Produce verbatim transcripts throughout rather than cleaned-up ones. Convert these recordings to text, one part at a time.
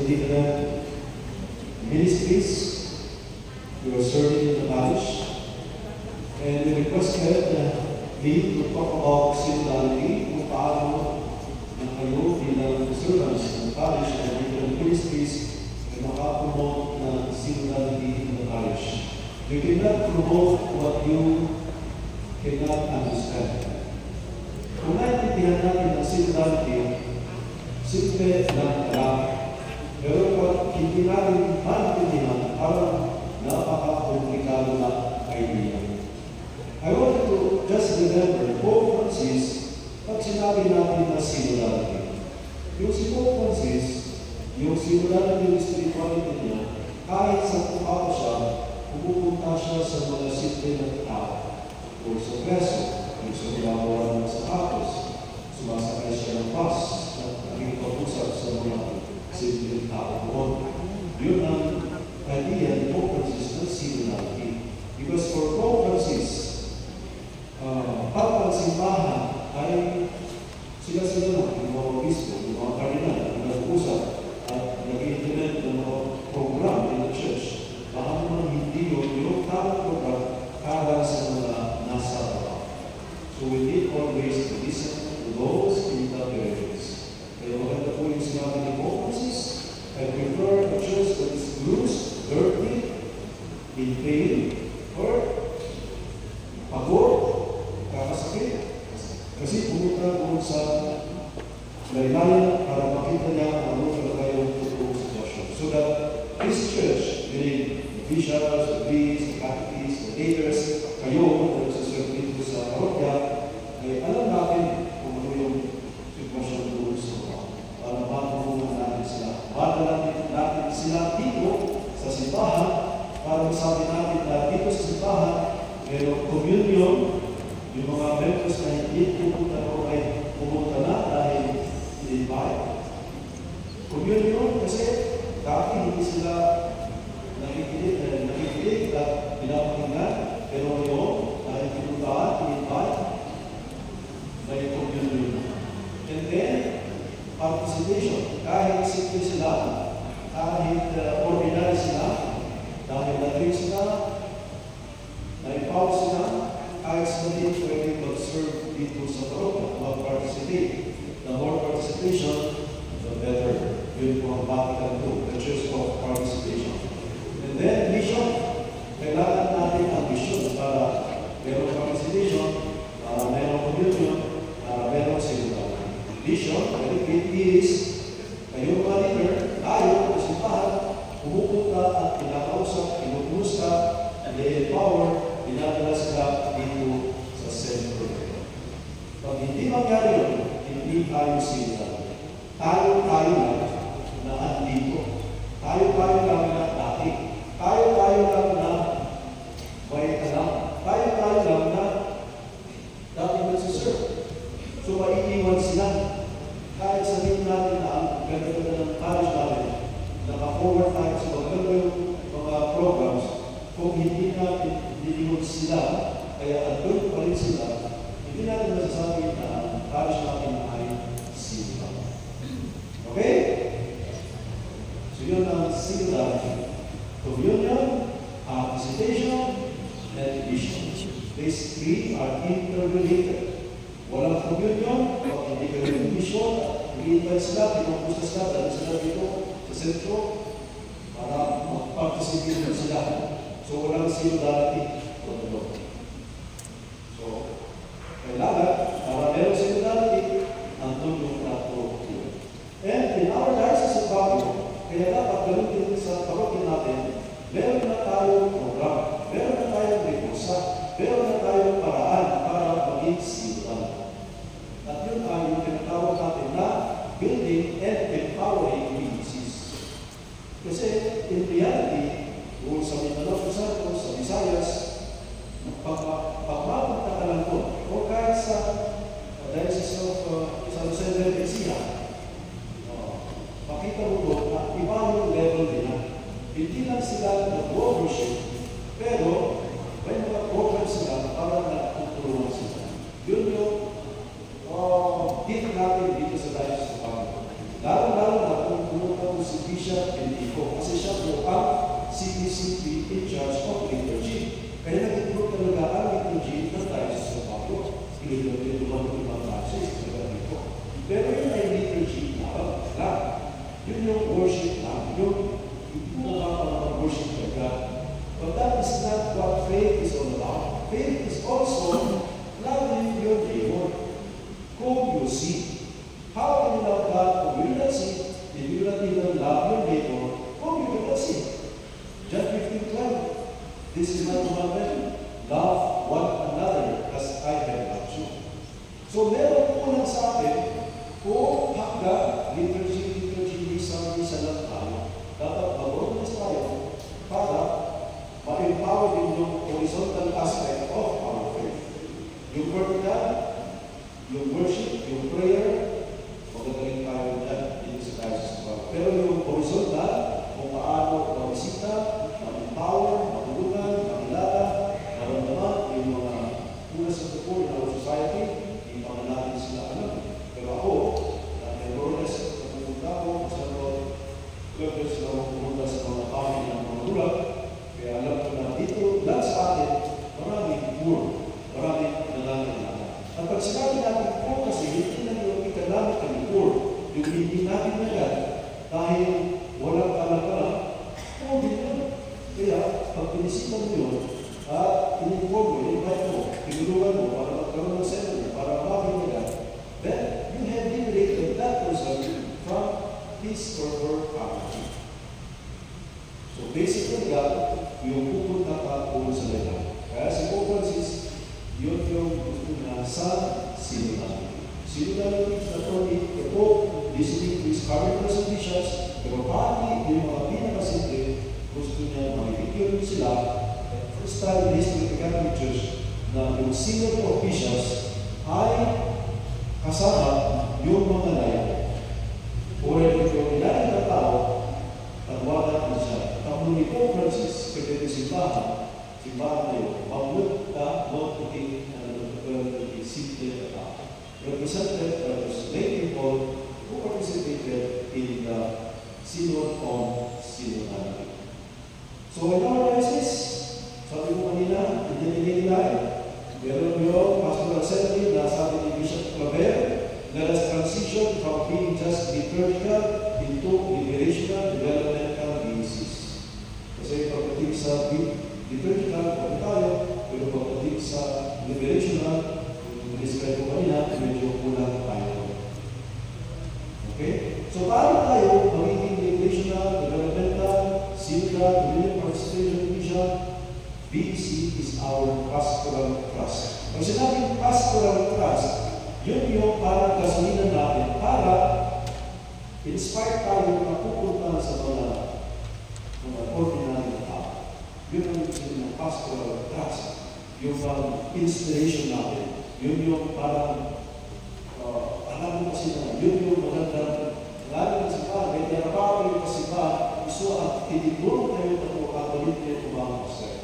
different ministries you are serving in the parish. And we requested uh, me to talk about synodality, kung paano na kayo bilang servants ng parish and different ministries ay makapromote ng synodality in the parish. You cannot promote what you cannot understand. Kung naintindihan natin ang synodality, simple lang lang. Pero pag hindi natin maintindihan, parang napaka-komplikado na idea. I want to just remember, Pope Francis, pag sinabi natin na synodality, yung si Pope Francis, yung synodality yung spirituality niya, kahit sa tao siya, pupunta siya sa mga simple na tao, o sa preso, o sa ginagawa ng sapatos, sumasakay siya ng bus, at naging pag-usap sa mga simple tao doon. Yun ang idea ni Pope Francis ng synodality. Because for Pope Francis, Uh, pag ang simbahan ay sila-sila na, yung mga obispo, yung mga kardinal, yung nag-usap at nag-implement ng mga program in the church, baka naman hindi yun yung tamang program para sa mga nasa baba. So we need always to listen to those in the areas. Kaya maganda po yung sinabi ni Pope Francis, I prefer a church that is loose, dirty, in pain, or pagod, kakasakit. Kasi pumunta doon sa laylayan para makita niya ano talaga yung totoong sitwasyon. So that this church, meaning the bishops, the priests, the catechists, the leaders, kayo na nagsaserve dito sa parokya, ay alam natin kung ano yung sitwasyon doon sa mga. Para matulungan natin sila. Para natin, natin sila dito sa simbahan, para masabi natin na dito sa simbahan, mayroong communion. Yung mga members na hindi pupunta ko ay pumunta na dahil in-invite. Communion kasi dati hindi sila nakikinig, nakikinig at pinapakinggan. Pero ngayon, dahil pinuntaan, in-invite, may communion. And then, participation. Kahit simple sila, kahit uh, ordinary sila, dahil na-drink sila, na-empower sila, kahit sa hindi pwede mag-serve dito sa parokya, mag-participate. The more participation, the better. Yun po ang Vatican two, the Church of Participation. And then, mission. Kailangan natin ang mission para merong participation, para merong communion, para merong synodality. Mission, it is, kayo mga leader, tayo, kasimbahan, pumupunta at pinakausap, pinupumusta, and they empower, pinadala sila dito sa sentro. Pag hindi mangyari yun, hindi tayo sila. Tayo-tayo lang na andito. Tayo-tayo lang na dati. Tayo-tayo lang na may alam. Tayo-tayo lang na dati nagsiserve. So, maiiwan sila. Kahit sabihin natin na ang ganda-ganda ng parish natin, naka-forward tayo sa maganda yung mga programs, kung hindi natin diniwag sila, kaya andun pa rin sila, hindi natin masasabi na ang parish natin ay simba. Okay? So yun ang synodality. Communion, participation, and mission. These three are interrelated. Walang communion, o hindi kayo ng mission, i-invite sila, pinupusta sila, dahil sila dito sa sentro, para mag-participate sila. So, walang synodality. So, kailangan, para meron synodality, andun yung tato. And in our diocese of Baguio, kaya dapat ganun din sa parokya natin, meron na tayong program, meron na tayong rekursa, meron na tayong paraan para maging synodality. At yun ay yung tinatawag natin na building and empowering B B Cs. Kasi, in reality, kung sa Mindanao, sa sa Visayas, pagmapunta ka lang doon, o kahit sa Diocese of San Jose del Mexica, makita mo doon na iba yung level nila. Hindi lang sila nag-worship, pero may mga programs sila para na tutulungan sila. Yun yung uh, hit natin dito sa Diocese of Baguio. Lalo-lalo na kung pumunta mo si Bishop Yun yung worship lang. Yung ipuha ka ng worship of God. But that is not what faith is all about. Faith is also loving your neighbor whom you see. How can you love God whom you not see if you not even love your neighbor whom you cannot see? John fifteen twelve. This is my commandment. Love one another as I have loved you. So meron po lang sa atin kung hanggang liturgy, liturgy, misa, misa lang tayo. Dapat mag-organize tayo para ma-empower din yung horizontal aspect of our faith. Yung vertical, yung worship, yung prayer, magagaling tayo dyan dito sa Diocese of Pero yung horizontal, kung paano mag-isita, mag-empower, matulungan, makilala, maramdaman, yung mga una sa tupo in our society, hindi pa natin sila alam. Pero ako, na may Lourdes, napupunta ko sa Lourdes, na pupunta sa mga kami ng mga gulang, kaya alam ko na dito, lang sa atin, maraming poor, maraming nangangailangan. At pag sinabi natin poor kasi, hindi na yung economic and poor, yung hindi natin na yan, dahil walang alam-alam, poor din yun. Kaya, pag pinisipan mo yun, at in-inform mo, in-invite mo, pinulungan mo para magkaroon ng seminar, para mabagay mo yan, then you have liberated that person from his or her poverty. So basically, yan, yung pupunta ka po sa legal. Kaya si Pope Francis, yun yung gusto na sa sinunod. Sinunod na po ni the Pope, listening to his cardinals and bishops, pero pati yung mga pinakasimple, gusto niya makikigil sila. First time in history of the Catholic Church na yung synod of bishops ay kasama yung mga layo. O yung ilalim na tao, tagwagan na siya. Tapos ni Pope Francis, pwede yung simbahan, simbahan na yun, mag-look ka, mag-puting, ano, simple na tao. Represented by those lay people who participated in the Synod on Synodality. So in our diocese, sabi ko kanina, hindi nila, meron yung pastoral assembly na sabi ni Bishop Claver, let us transition from being just liturgical into liberational developmental basis. Kasi pagdating sa liturgical, pag tayo, pero pagdating sa liberational, yung describe ko kanina, medyo kulang tayo. Okay? So paano tayo magiging liberational, developmental, synodal, community participation mission? B C is our pastoral trust. Pag sinabing pastoral trust, yun yung parang gasolina natin para inspire tayo na pupunta sa mga mga ordinary tao. Yun ang yung pastoral trust. Yung parang inspiration natin. Yun yung parang uh, alam mo kasi na yun yung magandang lalo ng simbahan. May tinapaw yung kasimbahan, iso at tinigurong kayo na po katolik kayo kumang pastor.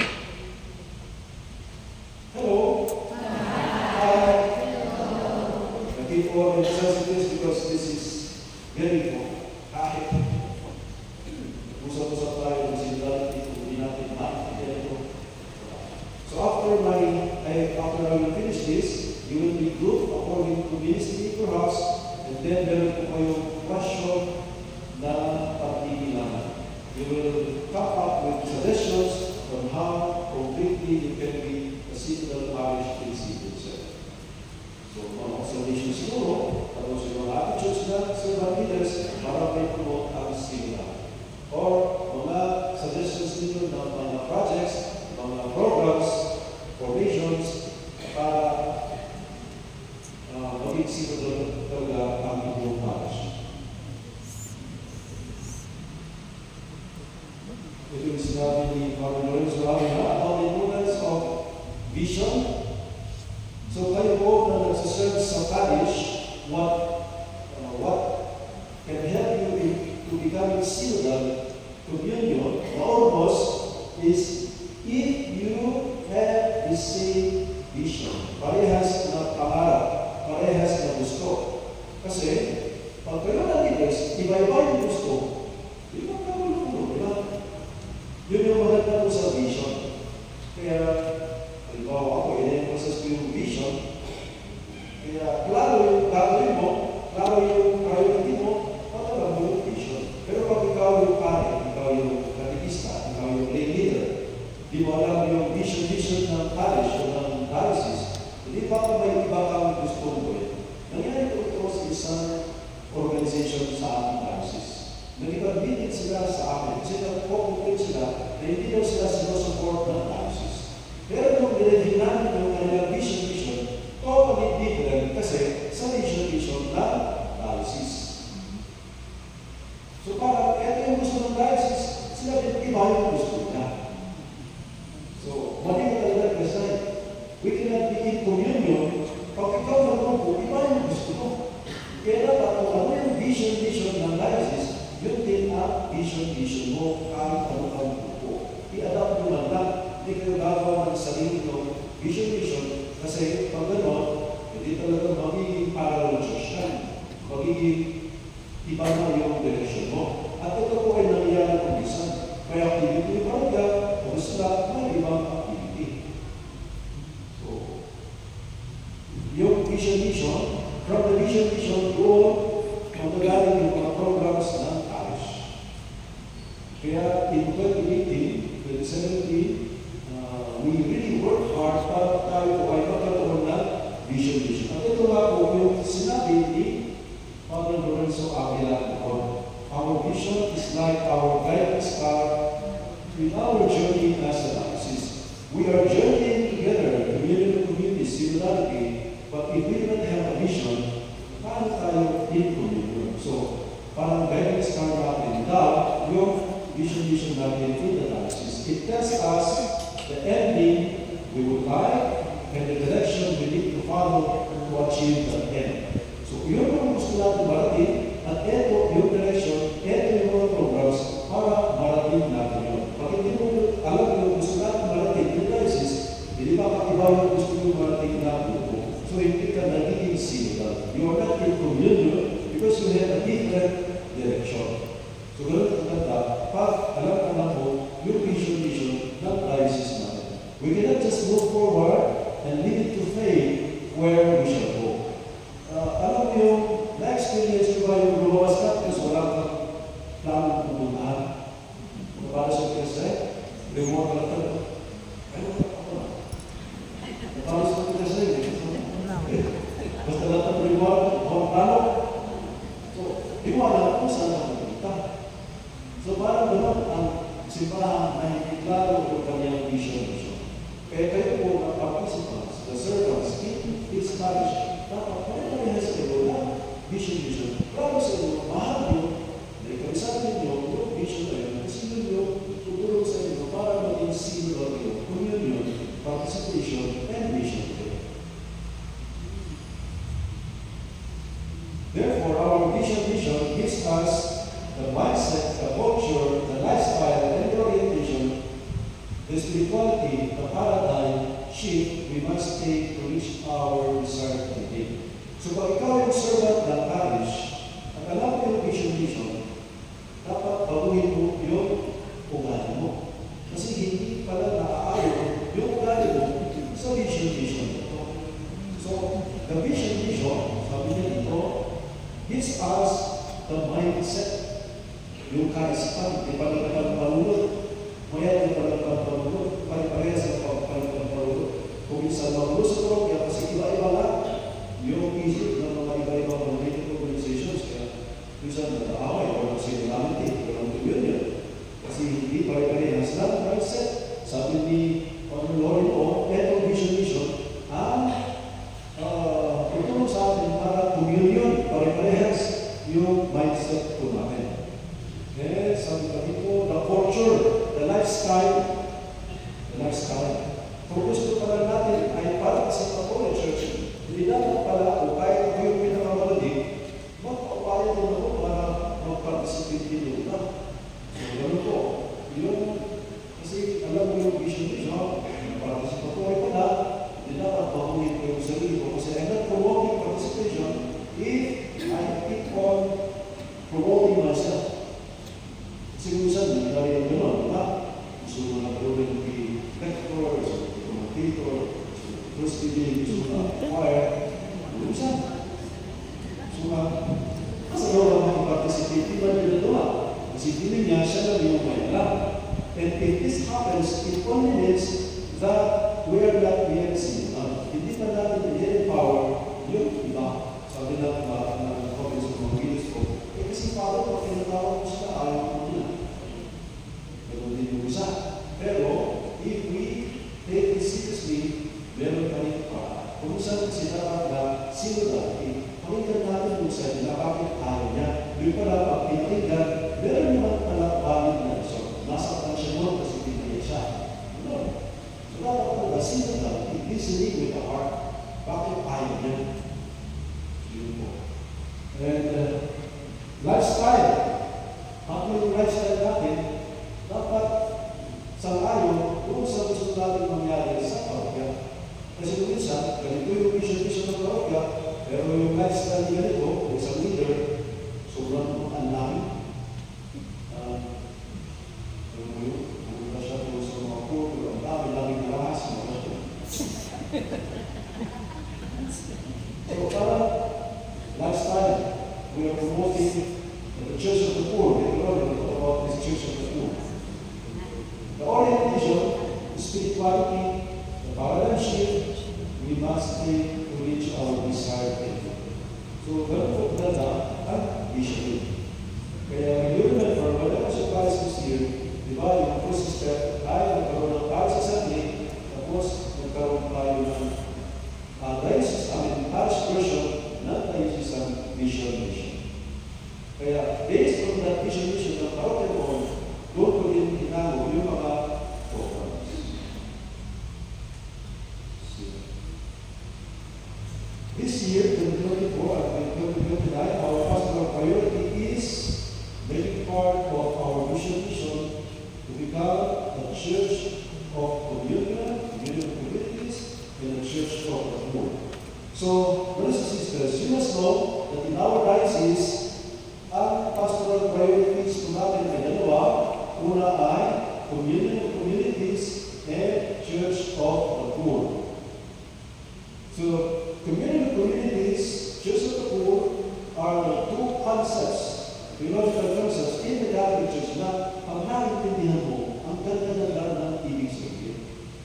Hello. Hi. I keep all emphasizing this because this is very important. Kahit usap-usap tayo ng sinodality kung hindi natin makikita ito. So after my, I, after I will finish this, you will be grouped according to ministry perhaps, and then meron po kayong question na pagbibilangan. You will come up with suggestions on how completely you can be synodal parish principle set. So, mga observation siguro, tapos yung mga attitudes na servant leaders para may promote ang synodal. Or mga suggestions nito ng mga projects, mga programs, formations, para uh, maging synodal talaga ang inyong parish. Ito yung sinabi ni Father Lorenzo Avila about the importance of vision. So kayo po na nagsaserve sa parish, what uh, what can help you in, to become synodal communion, the purpose is if you have the same vision, parehas na pangarap, parehas na gusto. Kasi pag kayo na leaders, iba-iba yung gusto, di ba kagulo-gulo, di ba? Yun yung maganda po sa vision. Kaya halimbawa ako, in-emphasize ko yung vision. Kaya klaro yung gagawin mo, klaro yung priority mo, patagal mo yung vision. na hindi daw sila sinusupport ng diocese. Pero kung nilagyan namin yung kanilang vision-vision, totally different kasi sa vision-vision ng diocese. So parang ito yung gusto ng diocese, sila din iba yung gusto niya. So, mali ka talaga kasi we cannot be in communion pag ikaw na grupo, iba yung gusto mo. Kaya dapat kung ano yung vision-vision ng diocese, yun din ang vision-vision mo kahit ano ang grupo. I-adapt mo lang lang, hindi kayo gagawa ng sarili ng vision-vision kasi pag gano'n, hindi talaga magiging parallel church yan. Magiging iba na yung direction mo. At ito po ay nangyayari kung minsan. May activity yung parga, o sila, may ibang activity. So, yung vision-vision, from the vision-vision, doon, magagaling yung mga programs ng parish. Kaya in twenty eighteen, twenty seventeen, uh, we really work hard para tayo ay magkaroon ng vision-vision. At ito nga po yung sinabi ni Father Lorenzo Avila. Our vision is like our guiding star in our journey as a diocese. We are journeying together, community, community, similarity, but if we don't have a vision, paano tayo in communion? So, parang guiding star natin daw yung vision-vision natin in the diocese. It tells us the ending we would like and the direction we need to follow to achieve the end. So, yun ang gusto natin marating at ito yung direction, ito yung mga programs para marating natin yun. Pag hindi mo alam yung gusto natin marating yung diocese, hindi pa kakibaw yung gusto yung marating na grupo. So, hindi ka nagiging similar. You are not in communion because you have a different direction. So, ganun ang ganda, pag alam ka na po yung vision-vision ng diocese natin. We cannot just move forward and leave it to fate where we shall go. Uh, alam mo yung na-experience ko ba yung lumawas ka kasi wala kang planong pumuntahan. Para sa Kristo, reward ka lang talaga. Ano ka ako na? Para sa Kristo, basta lang ang reward, ang plano. So, iwala ko saan ka magpunta. So, parang gano'n ang simbahan na hindi klaro yung kanyang vision-vision. Kaya kayo po ang participants, the servants, in this parish, dapat pare-parehas kayo na vision-vision. Klaro sa inyo, mahal nyo, na ikabisatin nyo, yung vision na yun, kasi yun yung tutulong sa inyo para maging similar kayo, communion, participation, and vision kayo. Therefore, our vision-vision gives us the mindset, the culture, the lifestyle, and the orientation, the spirituality, the paradigm shift we must take to reach our desired ending. So pag ikaw yung servant ng parish, at alam mo yung vision-vision, dapat baguhin mo yung ugali mo. Kasi hindi pala naaayon yung ugali mo sa vision-vision. So, the vision-vision, sabi niya dito, gives us the mindset. Yung kaisipan, di pala nagpapalulot. Maya di pala nagpapalulot. Pare-pareha sa pagpapalulot. Kung isa magulo kaya kasi iba-iba lang yung isip ng mga iba-iba political organizations. Kaya minsan nag-aaway o nagsimilarity, walang communion. Kasi hindi pare-parehas lang mindset. Sabi ni Father Lorin o, etong vision-vision, ang uh, tutulong sa atin para communion, pare-parehas yung mindset po natin. Eh, sabi ka dito, the culture, the lifestyle, the lifestyle. Kung gusto pala natin ay para sa Catholic Church, hindi dapat pala o kahit ako yung pinakamaladi, magpapaya din ako para mag-participate din yun. So, gano'n po. Yung, kasi alam mo yung vision-vision, participatory pala, hindi dapat baguhin ko yung sarili ko kasi I'm not promoting participation if I keep on promoting myself. Kasi minsan, nangyari yung gano'n, diba? Gusto mo na gawin yung rector, gusto mo yung commentator, gusto mo yung gusto mo na choir. Minsan, gusto mo na, kasi daw lang makipag-participate, di ba nila doon? Kasi feeling niya, siya lang yung may alam. And if this happens, it only means that we are not yet similar. Hindi pa natin i-empower yung iba. Sabi natin ba, na comments of mga videos ko, eh kasi parang pag tinatawag ko sila, ayaw ko nila. Pero hindi yung isa. yung lifestyle natin, dapat sang-ayon kung sa gusto natin mangyari sa parokya. Kasi kung minsan, ganito yung mission-mission ng parokya, pero yung lifestyle niya nito, o isang leader, sobrang anlangin. Uh, yung mo yun, ano na siya kung sa mga po, pero ang dami langing narahas, mga siya. So, para lifestyle, we are promoting the Church of the Poor. We are talk about this Church of the Poor. The orientation, the spirituality, the paradigm shift, we must take to reach our desired end. So, ganun po talaga ang vision. Kaya ngayon na for whatever surprise this year, di ba, yung first step, tayo nagkaroon ng parish assembly, tapos nagkaroon tayo ng uh, diocese, I mean, parish version ng diocese ang vision mission. Kaya, based on that vision mission ng parokya noon, doon ko din tinanong yung mga programs. This year, twenty twenty-four and twenty twenty-nine, our pastoral priority is making part of our mission mission to become a church of communion, communion communities, and a church of the poor. So, brothers and sisters, you must know that in our diocese, ang pastoral priorities po natin ay dalawa. Una ay communion of communities and church of the poor. So, communion of communities, church of the poor are the two concepts, theological concepts in the Catholic Church na ang naiintindihan mo, ang ganda-ganda ng ibig sabihin.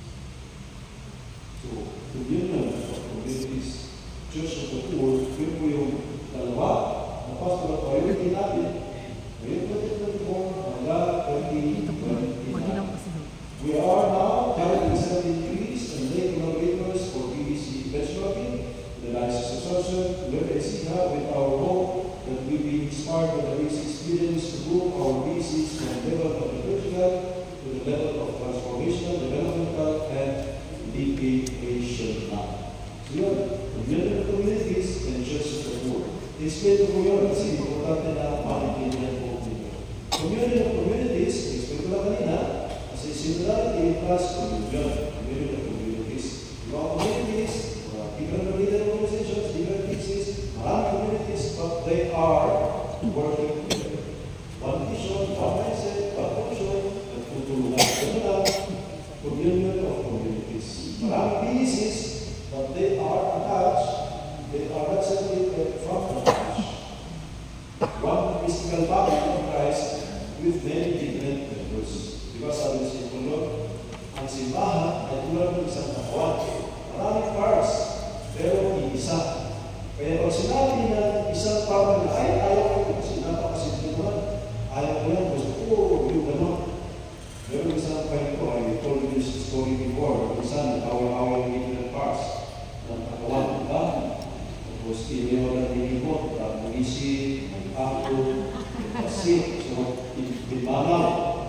So, communion of communities, church of the poor, yun po yung dalawa na pastoral priority natin. Ngayon twenty twenty-four, hanggang twenty twenty-nine. We are now currently seventeen priests and lay collaborators for B B C Bachelorate, the Diocese of Sorcerer, Lord Esiha, with our hope that we be inspired by the basic experience to move our B Cs from the level of the liturgical to the level of transformational, developmental, and educational. So yun, community of communities and church of the poor. Explain ko yun kasi importante na maintindihan po dito. Community of communities, explain ko lang kanina, kasi similarity plus communion, community of communities. Mga communities, mga different related organizations, different pieces, marami communities, but they are working together. One vision, one mindset, one function, nagtutulungan. Ano lang, communion of communities. Marami pieces, but they are attached. They are not separated from the church. One mystical body of Christ with many different members. Diba sabi sa Ipulog, ang simbahan ay tulad ng isang katawan. Maraming parts, pero iisa. Kaya pag sinabi na isang part na ay ayaw ko kasi napakasimple naman. Ayaw ko yan, gusto ko, yung gano'n. Pero isang point ko, I told you this story before. Isang away-away yung different parts ng katawan. Diba? Tapos iniyaw na ninimot, mag-isip, mag-ako, mag-asip, so pinbanaw,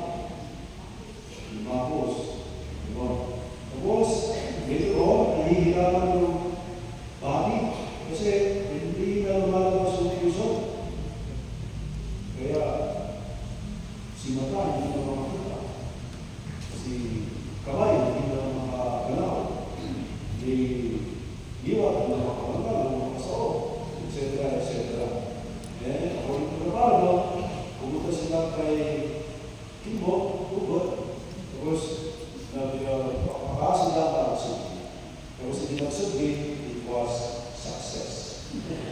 pinbakos. Tapos, later on, nahihirapan yung body kasi hindi na lumalabas yung puso. Kaya, si mata hindi na makakita. Si kamay hindi na makagalaw. Di liwat na makakalaw. et cetera, et cetera. Eh, according to the Bible, pumunta sila kay Kimbo, Ugot, tapos napakasal lang para sila. Tapos hindi nagsubli, it was success.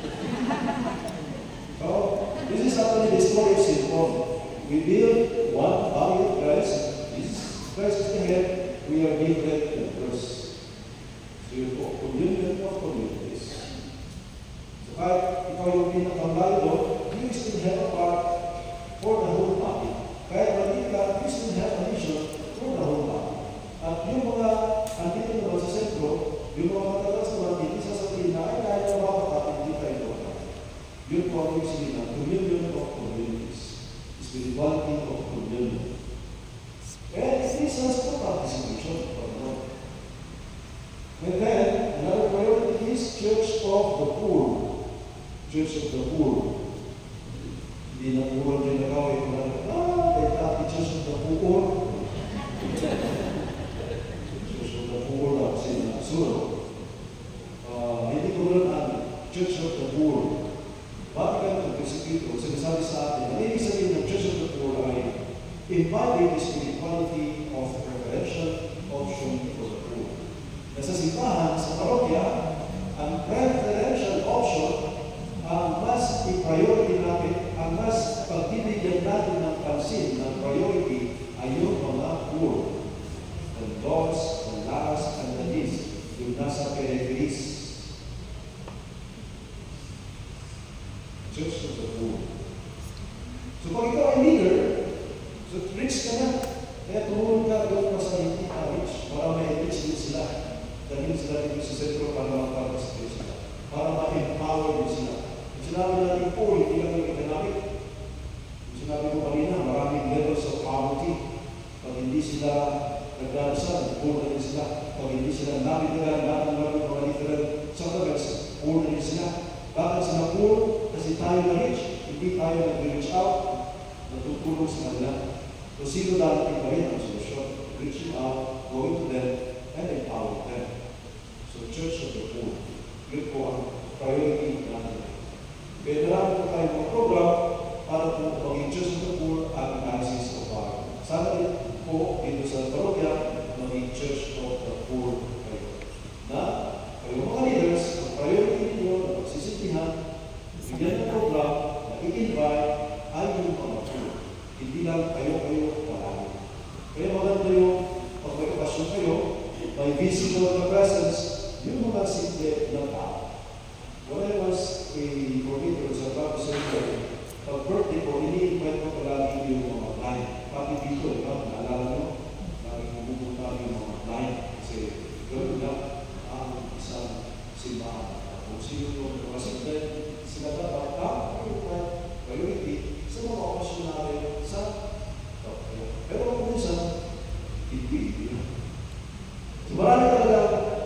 So, this is actually the story of Saint Paul. We build one body of Christ. This Christ is the head. We are different members. So, you go communion of communities. Kahit ikaw yung pinakalayo doon, you still have a part for the whole body. Kahit mali ka, you still have a mission for the whole body. At yung mga andito naman sa sentro, yung mga matagas naman, hindi sasabihin na, ay kaya na mga kapatid, hindi tayo doon. Yun po ang isipin ng communion of communities. Spirituality of communion. And it is us to participation of the Lord. And then, another priority is Church of the Poor. Church of the Poor. Hindi na puro din na gawin ko na, ah, embody the spirituality of preferential option for the poor. Na sa simbahan, sa parokya, ang preferential option ang mas i-priority natin, ang mas pagbibigyan natin ng pansin, ng priority ay yung mga poor. The lost, the last, and the least, yung nasa peripheries. Church of the poor. So pag ikaw ay leader, so rich ka na, kaya tumulong ka doon pa sa hindi ka rich, para may rich din sila. Dahil sila dito sa sentro para makapagpasipin sila, para ma-empower din sila. Kung sinabi natin poor, hindi lang yung economic. Kung sinabi ko kanina, maraming levels of poverty. Pag hindi sila nagdadasan, poor na rin sila. Pag hindi sila nabitiran, lahat ng mga mga literal sacraments, poor na rin sila. Bakit sila poor? Kasi tayo na rich, hindi tayo nag-reach out, natutulong sa kanila. So sino darating pa rin ang solusyon? Reaching out, going to them, and empower them. So Church of the Poor, yun po ang priority natin. Kaya marami po tayo mga program para po maging Church of the Poor at analysis of our. Sana rin po dito sa parokya maging Church of the Poor kayo. Na kayo mga leaders, ang priority ninyo na pagsisitihan, bigyan ng program na i-invite ay yung mga poor. Hindi lang kayo-kayo marami. Kaya maganda yung pag may okasyon kayo, may visible na presence, yung mga simple na tao. When I was a coordinator sa Baptist Center, pag birthday ko, ini-invite ko palagi yung mga blind. Pati dito, diba? Naalala nyo? Lagi pumunta yung mga blind. Kasi gano'n lang ang isang simbahan. Kung sino yung mga simple, sila dapat kapag priority sa mga okasyon natin sa Tokyo. Pero kung minsan, hindi. So marami talaga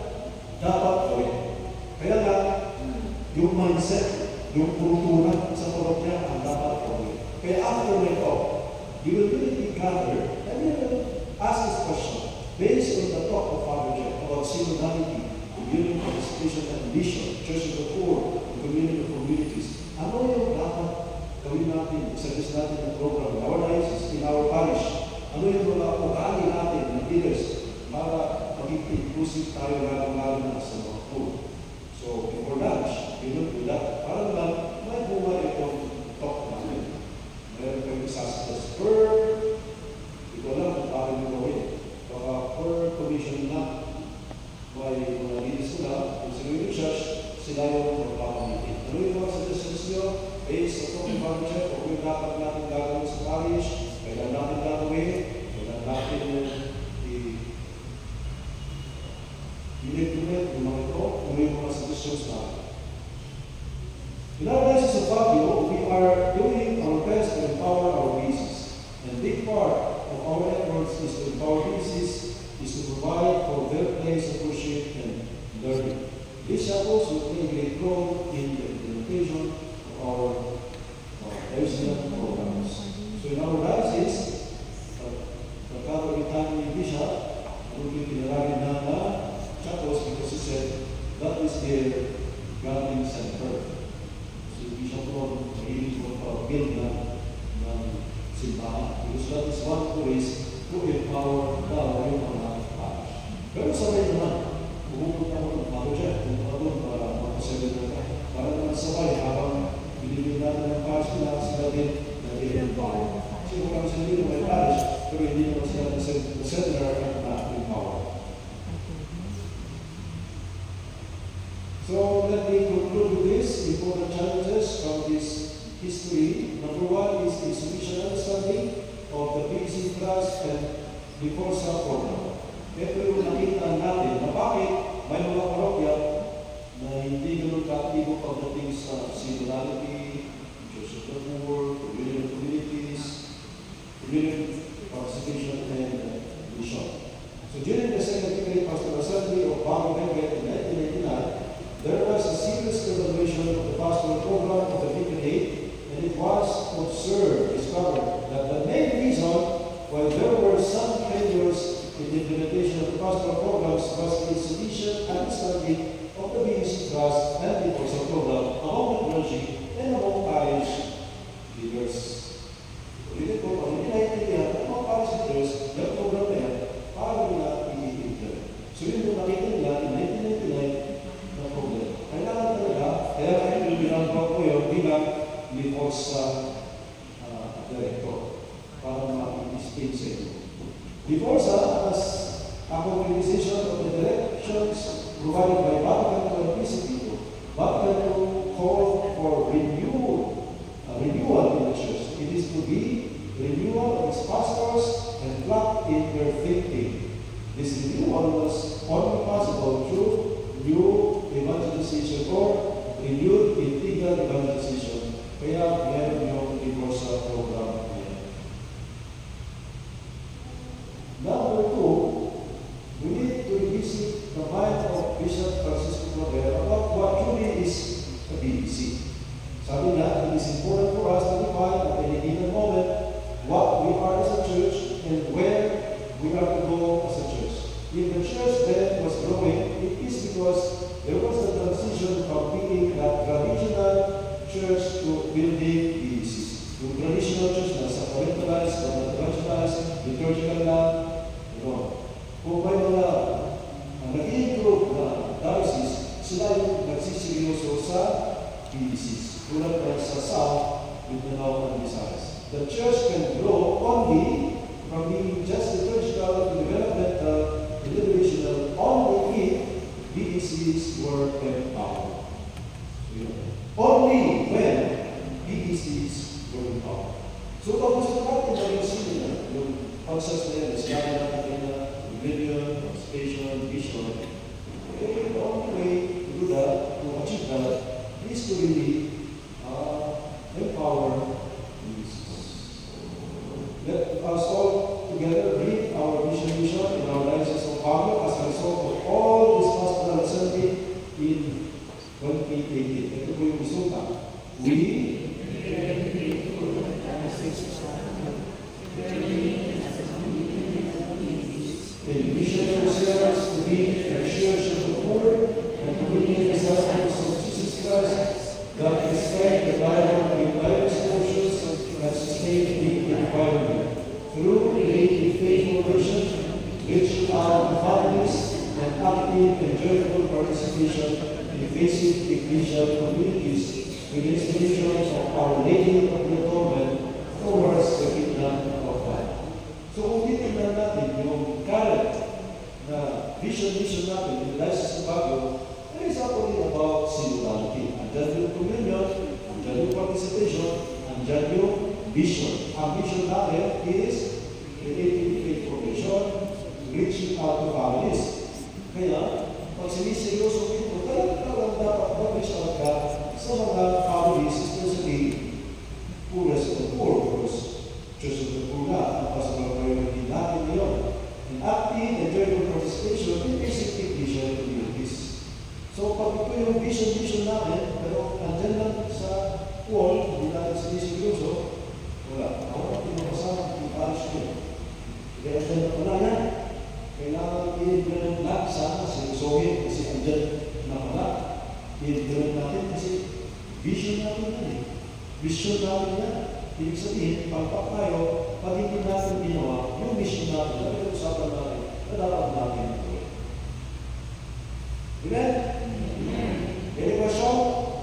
dapat gawin. Kaya nga, yung mindset, yung kultura sa parokya ang dapat gawin. Kaya after nito, you will really gather and you will ask this question based on the talk of Father Jeff about synodality, community participation and mission, Church of the Poor, community of communities. Ano yung dapat gawin natin, service natin ng program in our diocese, in our parish? Ano yung mga ugali natin ng leaders para maging inclusive tayo lalo-lalo na sa mga poor? So, before lunch, we will do that. Para naman, may bunga itong talk namin. Meron kayong isasas per, ito lang kung paano nyo gawin. Baka per commission na, may mga leaders na, kung sila yung church, sila yung magpapamitin. Ano yung mga suggestions nyo? Based sa talk of Father Jeff, kung yung dapat natin gagawin sa parish, kailan natin gagawin, kailan natin i-implement yung mga ito, kung yung mga suggestions natin. In our diocese of Baguio, we are doing our best to empower our pieces. And a big part of our efforts is to empower pieces, is to provide for their place of worship and learning. This chapels will play a great role in the implementation of our diocese programs. So in our diocese, pagkakaroon tayo ni Bishop, ano yung pinaragin na na chapels because he said that is their gathering center. Bishop Ron, mahilig ko pa-build na ng simbahan. Because that is one place to empower daw yung mga parish. Pero sabay naman, pumunta ko ng Father Jeff, pumunta doon para mag-sabi na tayo. Para naman sabay, habang binibig natin ng parish nila, sila din nag-empower. Kasi kung kami sila din may parish, pero hindi naman sila na-center at na-empower. So let me conclude with this important challenges from this history. Number one is the insufficient understanding of the P C Trust and the Forza program. Ito yung nakita natin na bakit may mga parokya na hindi ganun ka-aktibo pagdating sa synodality, Church of the Poor, community of communities, community participation and mission. So during the Second Pastoral Assembly of Bago Benguet in nineteen eighty-nine, there was a serious evaluation of the pastoral program of the Vicarate, and it was observed, discovered, that the main reason why there were some failures in the implementation of the pastoral programs was insufficient understanding of the B C Trust and the Forza program among the clergy and among parish leaders. Ulitin ko, pag hindi naintindihan, ang mga sabihin sa inyo. Before sa, as a concretization of the directions provided by Vatican two and P C P, Vatican two called for renewal, uh, renewal in the church. It is to be renewal of its pastors and flock in their thinking. This renewal was only possible through new evangelization or renewed integral evangelization. Kaya meron yung Divorsa program. Number two, we need to revisit the mind of Bishop Francisco Cordero about what truly is a B B C. Sabi niya, it is important for us to define at any given moment what we are as a church and where we are to go as a church. If the church then was growing, it is because there was a transition from being a traditional church to building B B Cs. Yung traditional church na sa parentalized, na traditionalized, liturgical na, ano. Kung may mga uh, nag-i-group na diocese, sila yung nagsiseryoso sa B B Cs. Tulad ng sa South, Mindanao and Visayas. The church can grow only from being just liturgical to developmental, deliberational, only if B B Cs were empowered. Only when B B Cs were empowered. So pag gusto natin maging sila, yung concepts na yan, sinabi natin na million, station, vision, eh, the only way to do that, to achieve that, is to really uh, empower B B Cs. Let us all together read our mission mission in our Diocese of Baguio as a result of all this pastoral assembly in twenty eighteen. Ito po yung resulta. We in missionary service to be a church of the poor and to bring the disciples of Jesus Christ that respect the Bible in various portions and sustain the environment. Through creative faith formation, reaching out to families, and active and joyful participation in basic ecclesial communities with the institutions of Our Lady of the Atonement towards the kingdom of God. So kung titignan natin yung current na vision-mission natin in the Diocese of Baguio, it is actually about synodality. Andyan yung communion, andyan yung participation, andyan yung vision. Ang vision natin is creative faith formation, reaching out to families. Kaya, pag siniseryoso ito, talagang dapat mag-reach out ka sa mga families, especially poorest of the poor, because Church of the Poor na, ang pastoral priority natin ngayon. In active and joyful participation in basic ecclesial communities. So, pag ito yung vision-vision natin, pero andyan lang sa wall, hindi natin siniseryoso, wala. Ako ang pinapasama, pinapaalis ko. Kaya andyan na pala yan. Kailangan i-implement lang sana sinusohin kasi andyan na pala. I-implement natin kasi vision natin yan eh. Vision natin yan. Ibig sabihin, pagpak tayo, pag hindi natin ginawa, yung mission natin, na pinag-usapan natin, na dapat natin ito. Amen? Amen. Any question?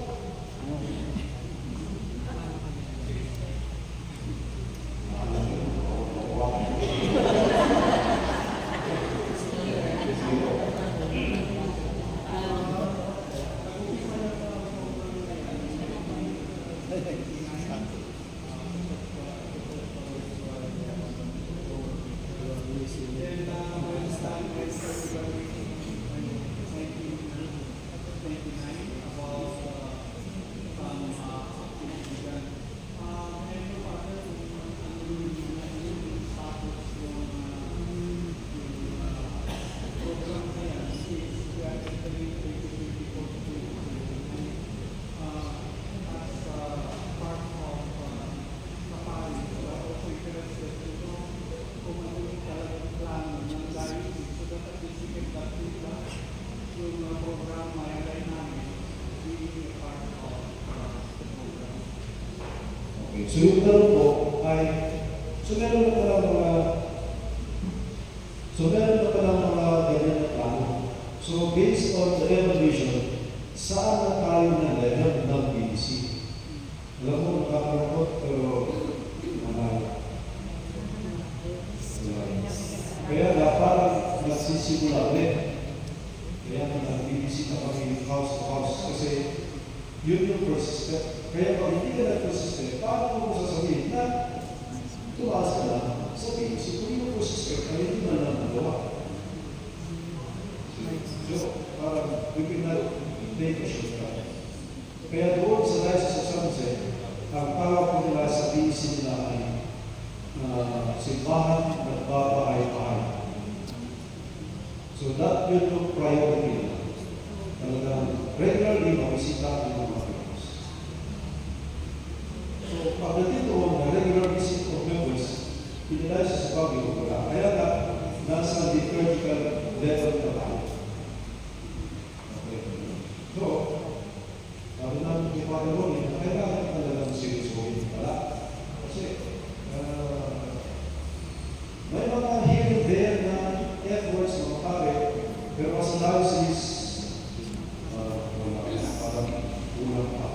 So yung tanong po ay, so meron na palang mga, so meron na palang mga ganyan na plano. So based on the evaluation, saan na tayo na level ng B B C? Alam mo, nakakalakot, pero uh, magsimula ulit. Kaya nag-bibisita kami house to house kasi yun yung first step. Kaya pag hindi ka nag-first step, paano mo sasabihin na tumaas ka lang sa P B C? Kung yung first step, ay hindi man lang nagawa. So, parang we will not take a shortcut. Kaya doon sa Diocese of San Jose, ang tawag ko nila sa P B C nila ay uh, simbahan nagbabahay-bahay. So that will look priority na. Talagang regularly mabisita ang mga members. So pagdating doon na regular visit of members, pinilay sa Baguio wala. Kaya na, nasa liturgical level na tayo. Okay. So, sabi namin kay Father Ronnie, kailangan talagang seryosohin pala. Kasi, uh, may mga here and there na efforts na makari, pero as analysis, uh, wala, parang ulang pa.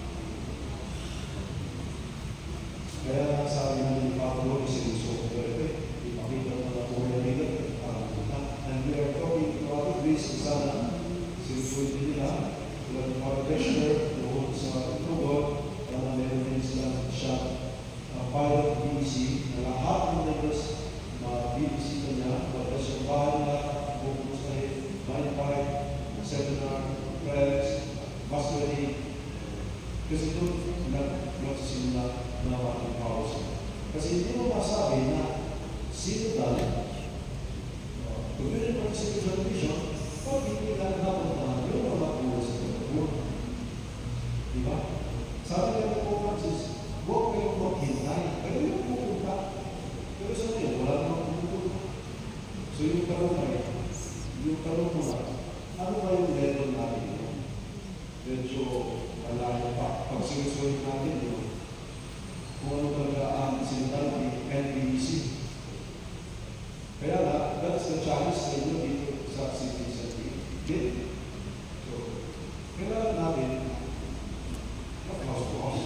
Kaya sabi namin ni Father Ronnie, seryosohin talaga, ipakita na lang po yung leader, parang punta. And we are talking about this, sana, seryosohin nila, wala ng Father Beshler, doon sa October, para meron din sila siya, uh, pilot B B C, na lahat ng members B B C ka niya, tapos yung bahay na, pupustahin, mind fight, seminar, prayers, masquerade. Kasi doon, nagsisimula na ating house. Kasi hindi mo masabi na sino dahil. Kung yun yung participate sa television, pag hindi ka napunta, yun ang makuha sa television. Diba? Sabi ka ng Pope Francis, huwag kayong maghintay. Kayo yung pupunta. Pero sa ngayon, wala namang pupunta. So yung tanong ay, yung tanong mo na, ano ba yung level natin yun? Medyo malayo pa. Pag sinusulit natin yun, kung ano talaga ang sinasabi ng N B C. Kaya na, that's the challenge na yun dito sa citizen. So, kailangan natin mag-house to house.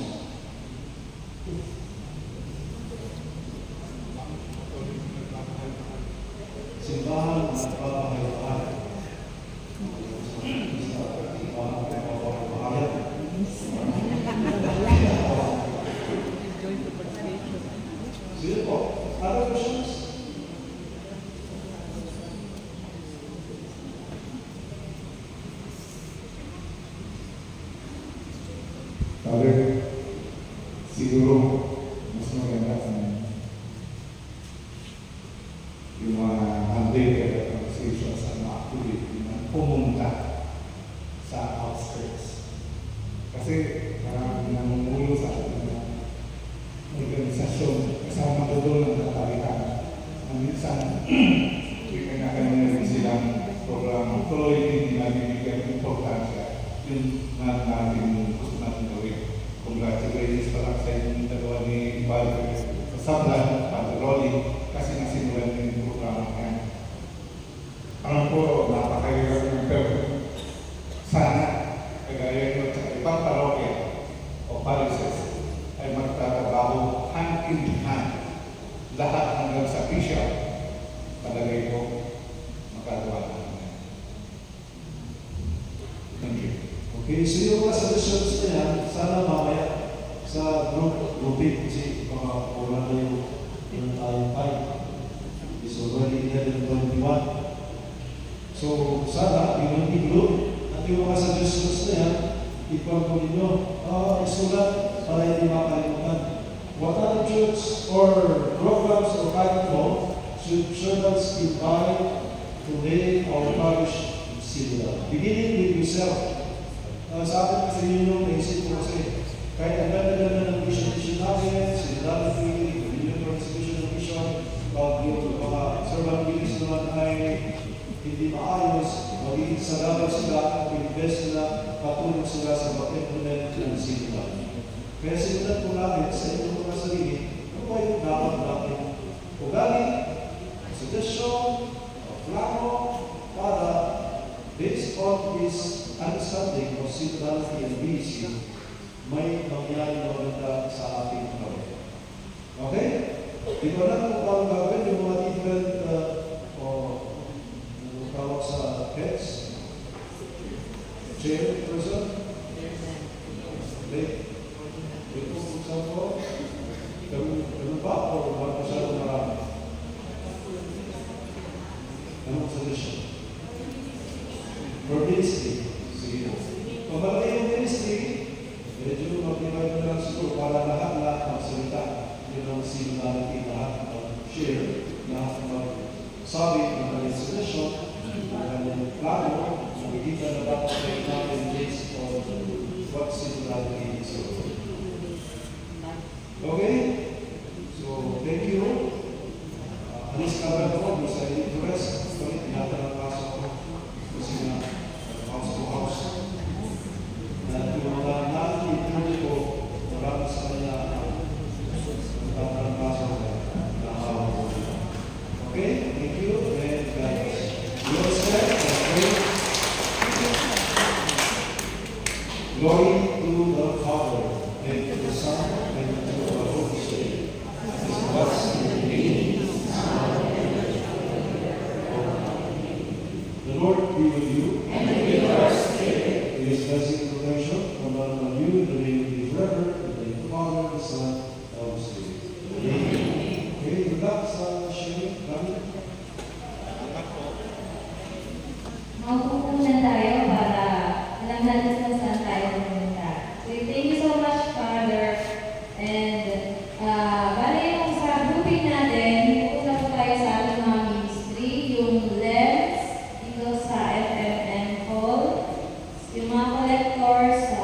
Simbahan na nagbabahay-bahay. Simbahan na nagbabahay-bahay. Sige po. Other questions? Father, siguro mas maganda sa yung mga updated conversations sa mga activity na pumunta sa outskirts. Kasi parang namumulo sa ating mga organisasyon kasama doon ng katalikan. Ang minsan, kanya-kanya rin silang programa. Tuloy hindi namin bigyan importansya yun na natin gusto natin gawin. Congratulations pa lang sa inyong dalawa ni Padre Sablan, Padre Rolly, kasi nasimulan din yung programa yan. Alam ko, napakahirap ng pero sana, kagaya nyo sa ibang parokya o parishes ay magtatrabaho hand in hand. Lahat hanggang sa bishop, palagay ko, magagawa natin. Thank you. Okay, so yung mga suggestions na yan, sana mamaya sa group, grouping, kasi mga wala na yung yung tayong time. It's already eleven twenty-one. So, sana, yung yung group, at yung mga suggestions na yan, ipag ko ninyo, ah, isulat para hindi makalimutan. What other church or programs or kahit mo should servants invite to lay our parish similar? Beginning with yourself. Uh, sa akin kasi yun yung naisip ko kasi kahit ang ganda-ganda ng mission-mission namin, sinilala free, yung participation ng mission, pag yung mga servant meetings naman ay hindi maayos, magiging salamat sila at invest nila, patulong sila sa pag-implement ng similar. Kaya simulan po natin sa inyong mga sarili, ano ba yung dapat natin ugali, suggestion, plano, para based on this understanding of synodality and B C, may mangyari na maganda sa ating gawin. Okay? Di ba na kung paano gagawin yung mga different uh, o Chairperson? Okay. Ito kung saan po? Ganun ba? O wala po siya na anong solution? For ministry. Sige po. Kung malaki yung ministry, medyo mag-divide na lang siguro para lahat-lahat magsalita. Yun ang similarity, lahat mag-share, lahat mag-sabi ng kanyang solution, ng kanyang plano, nakikita na dapat kayo natin based on what similarity is. Okay? So, thank you. Uh, alis ka ba ako sa interest? Sorry, tinatanong pasok ko. Kasi na, house to house. Na yung mga natin ko, marami sa kanya tinatanong pasok ko na hawak ko. Okay? Thank you. And guys, we all said, okay? Glory to the Father, and to the Son, and to the Holy Spirit, as it was in the beginning, now, and forever. The Lord be with you, and with your spirit. His blessing and protection come down on you in the name of the forever, in the name of the Father, the Son, and the Holy Spirit. Amen. Okay, good luck sa sharing. Kami. Magpupunan tayo para alam natin kung saan tayo pumunta. So, thank you so much, Father. And, uh, bali yung sa grouping natin, pupunta po tayo sa ating mga ministry, yung L E M S, dito sa F M M Hall, yung mga collectors sa